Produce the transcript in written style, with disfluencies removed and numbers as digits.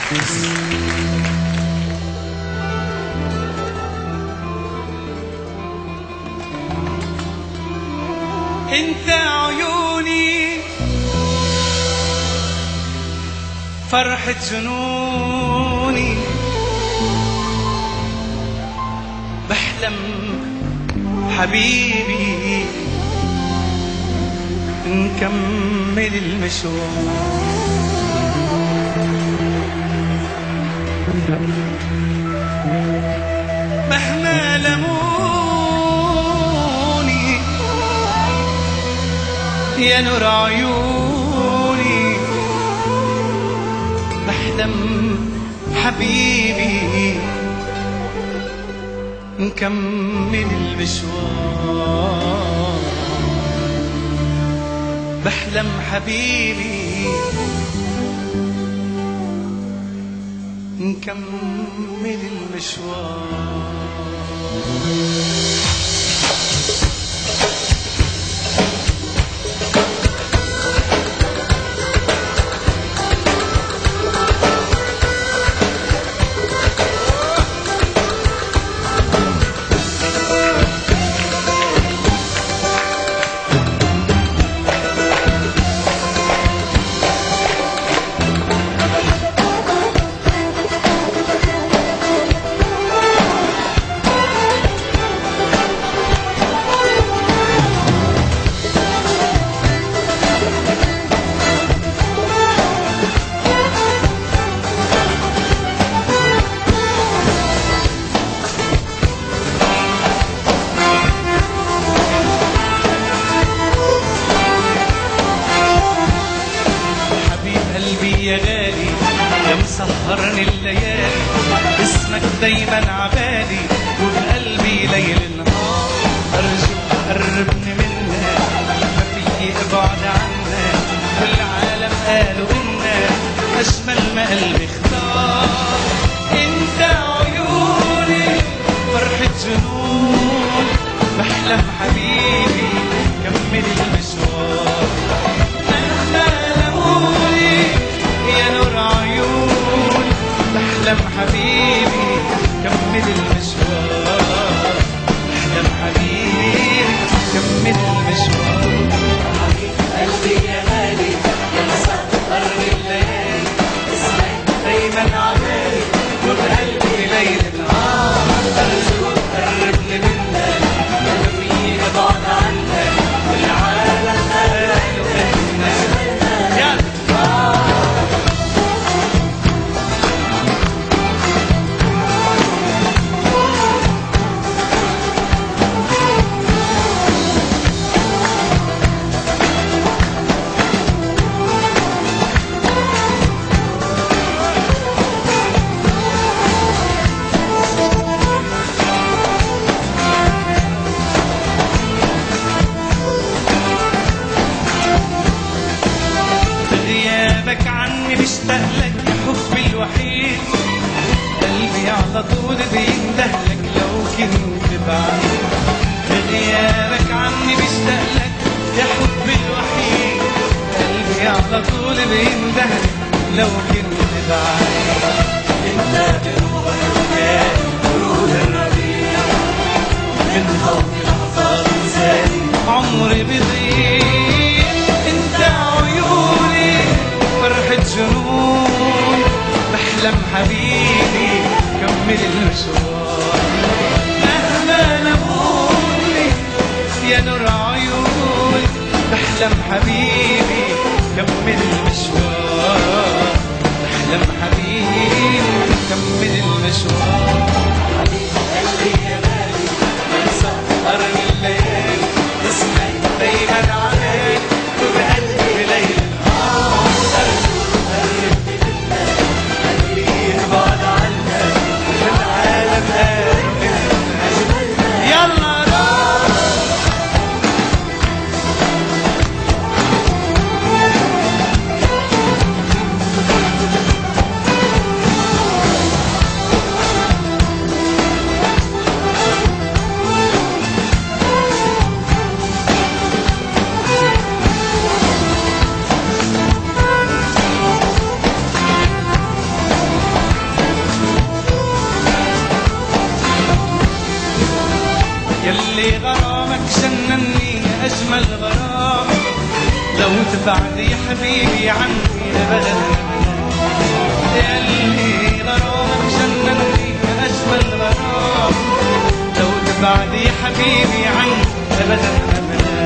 انت عيوني فرحة جنوني، بحلم حبيبي نكمل المشوار. مهما لموني يا نور عيوني، بحلم حبيبي نكمل المشوار. بحلم حبيبي نكمل المشوار. يا غالي يا مسهرني الليالي، اسمك دايما عبالي وبقلبي ليل نهار. ارجوك قربني منك، ما فيي ابعد عنك، والعالم قالوا انك اجمل ما قلبي اختار. انت عيوني فرحة جنون، بحلم حبيبي كمل المشوار. يا نور عيون بحلم حبيبي كمل المشوار. بحلم حبيبي كمل المشوار. حبيب قلبي يا غالي يا مسهرني الليالي، اسمك دايما عبالي وبقلبي ليل نهار. ارجوك قربني منك، ما فيي ابعد عنك، والعالم قالوا انك يا غيابك عني مشتاق لك يا حبي الوحيد. قلبي على طول بيندهلك لو كنت بعيد. غيابك عني مشتاق لك يا حبي الوحيد. قلبي على طول بيندهلك لو كنت بعيد. انت بروح الرجال ورود الربيع، من خوف لحظات انساني عمري بيضيع. انت عيوني فرحة جنون، بحلم حبيبي كمل المشوار. مهما لموني يا نور عيوني، بحلم حبيبي كمل المشوار. بحلم حبيبي كمل المشوار. حبيب قلبي يا غالي يا مسهرني الليالي، اسمك دايما عبالي وبقلبي ليل نهار. ارجوك قربني منك، ما فيي ابعد عنك، والعالم قالوا انك اجمل. يلا يلي غرامك جنني يا أجمل غرام، لو تبعد يا حبيبي عني أبدا. يلي غرامك جنني يا أجمل غرام، لو تبعد يا حبيبي عني أبدا أبدا.